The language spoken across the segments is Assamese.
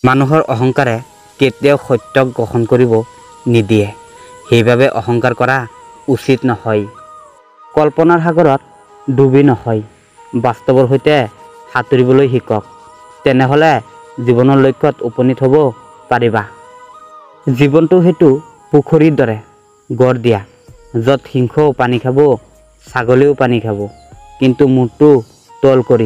মানুহৰ অহংকাৰে কেতিয়াও সত্যক গ্ৰহণ কৰিব নিদিয়ে। সেইবাবে অহংকাৰ কৰা উচিত নহয়। কল্পনাৰ সাগৰত ডুবি নহয়, বাস্তৱৰ সৈতে সাঁতুৰিবলৈ শিকক। তেনেহ'লে জীৱনৰ লক্ষ্যত উপনীত হ'ব পাৰিবা। জীৱনটো সেইটো পুখুৰীৰ দৰে গঢ় দিয়া, য'ত সিংহও পানী খাব, ছাগলীও পানী খাব, কিন্তু মূৰটো তল কৰি।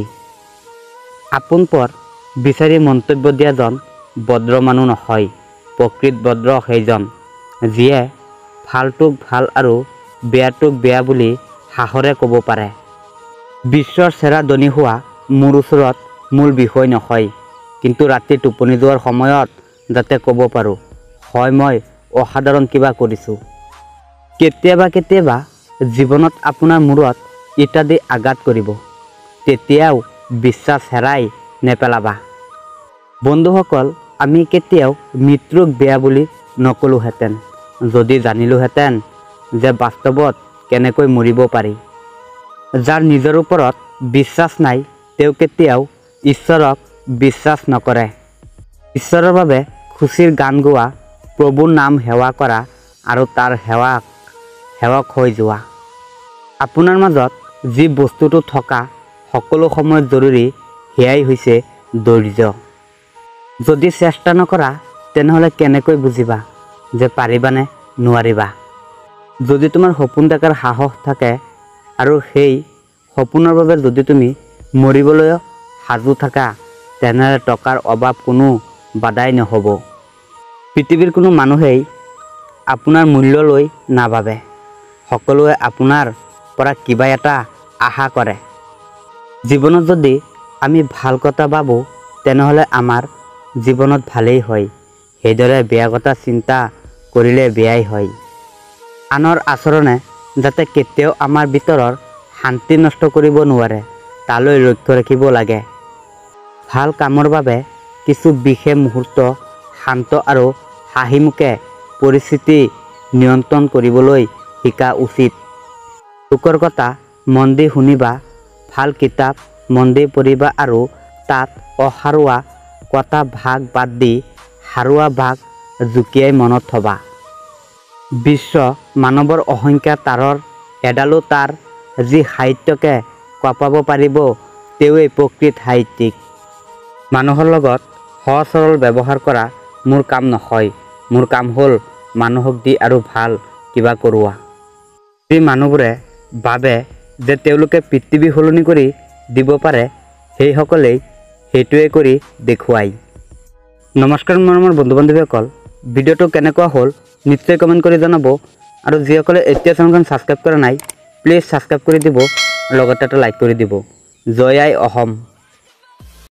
আপোন পৰ বিচাৰি মন্তব্য দিয়াজন ভদ্ৰ মানুহ নহয়। প্ৰকৃত ভদ্ৰ সেইজন যিয়ে ভালটোক ভাল আৰু বেয়াটোক বেয়া বুলি সাহসেৰে ক'ব পাৰে। বিশ্বৰ চেৰা ধনী হোৱা মোৰ ওচৰত মূল বিষয় নহয়, কিন্তু ৰাতি টোপনি যোৱাৰ সময়ত যাতে ক'ব পাৰোঁ, হয় মই অসাধাৰণ কিবা কৰিছোঁ। কেতিয়াবা কেতিয়াবা জীৱনত আপোনাৰ মূৰত ইটা দি আঘাত কৰিব, তেতিয়াও বিশ্বাস হেৰাই নেপেলাবা। বন্ধুসকল, আমি কেতিয়াও মৃত্যুক বেয়া বুলি নকলোহেঁতেন যদি জানিলোহেঁতেন যে বাস্তৱত কেনেকৈ মৰিব পাৰি। যাৰ নিজৰ ওপৰত বিশ্বাস নাই তেওঁ কেতিয়াও ঈশ্বৰক বিশ্বাস নকৰে। ঈশ্বৰৰ বাবে খুচিৰ গান গোৱা, প্ৰভুৰ নাম সেৱা কৰা আৰু তাৰ সেৱক হৈ যোৱা। আপোনাৰ মাজত যি বস্তুটো থকা সকলো সময়ত জৰুৰী, সেয়াই হৈছে ধৈৰ্য। যদি চেষ্টা নকৰা তেনেহ'লে কেনেকৈ বুজিবা যে পাৰিবানে নোৱাৰিবা। যদি তোমাৰ সপোন দেখাৰ সাহস থাকে আৰু সেই সপোনৰ বাবে যদি তুমি মৰিবলৈ সাজু থাকা, তেনেহ'লে টকাৰ অভাৱ কোনো বাধাই নহ'ব। পৃথিৱীৰ কোনো মানুহেই আপোনাৰ মূল্য লৈ নাভাবে। সকলোৱে আপোনাৰ পৰা কিবা এটা আশা কৰে। জীৱনত যদি আমি ভাল কথা ভাবোঁ তেনেহ'লে আমাৰ জীৱনত ভালেই হয়। সেইদৰে বেয়া কথা চিন্তা কৰিলে বেয়াই হয়। আনৰ আচৰণে যাতে কেতিয়াও আমাৰ ভিতৰৰ শান্তি নষ্ট কৰিব নোৱাৰে, তালৈ লক্ষ্য ৰাখিব লাগে। ভাল কামৰ বাবে কিছু বিশেষ মুহূৰ্ত শান্ত আৰু হাঁহিমুখে পৰিস্থিতি নিয়ন্ত্ৰণ কৰিবলৈ শিকা উচিত। লোকৰ কথা মন দি শুনিবা, ভাল কিতাপ মন দি পঢ়িবা আৰু তাত অসাৰুৱা কথা ভাগ বাদ দি সাৰুৱা ভাগ জুকিয়াই মনত থবা। বিশ্ব মানৱৰ অসংখ্যাৰ তাঁৰৰ এডালো তাঁৰ যি সাহিত্যকে কঁপাব পাৰিব, তেওঁৱেই প্ৰকৃত সাহিত্যিক। মানুহৰ লগত সহজ সৰল ব্যৱহাৰ কৰা মোৰ কাম নহয়। মোৰ কাম হ'ল মানুহক দি আৰু ভাল কিবা কৰোৱা। যি মানুহবোৰে ভাবে যে তেওঁলোকে পৃথিৱী সলনি কৰি দিব পাৰে, সেইসকলেই সেইটোৱে কৰি দেখুৱায়। নমস্কাৰ মৰমৰ বন্ধু বান্ধৱীসকল, ভিডিঅ'টো কেনেকুৱা হ'ল নিশ্চয় কমেণ্ট কৰি জনাব আৰু যিসকলে এতিয়া চেনেলখন ছাবস্ক্ৰাইব কৰা নাই প্লিজ ছাবস্ক্ৰাইব কৰি দিব, লগতে এটা লাইক কৰি দিব। জয় আই অসম।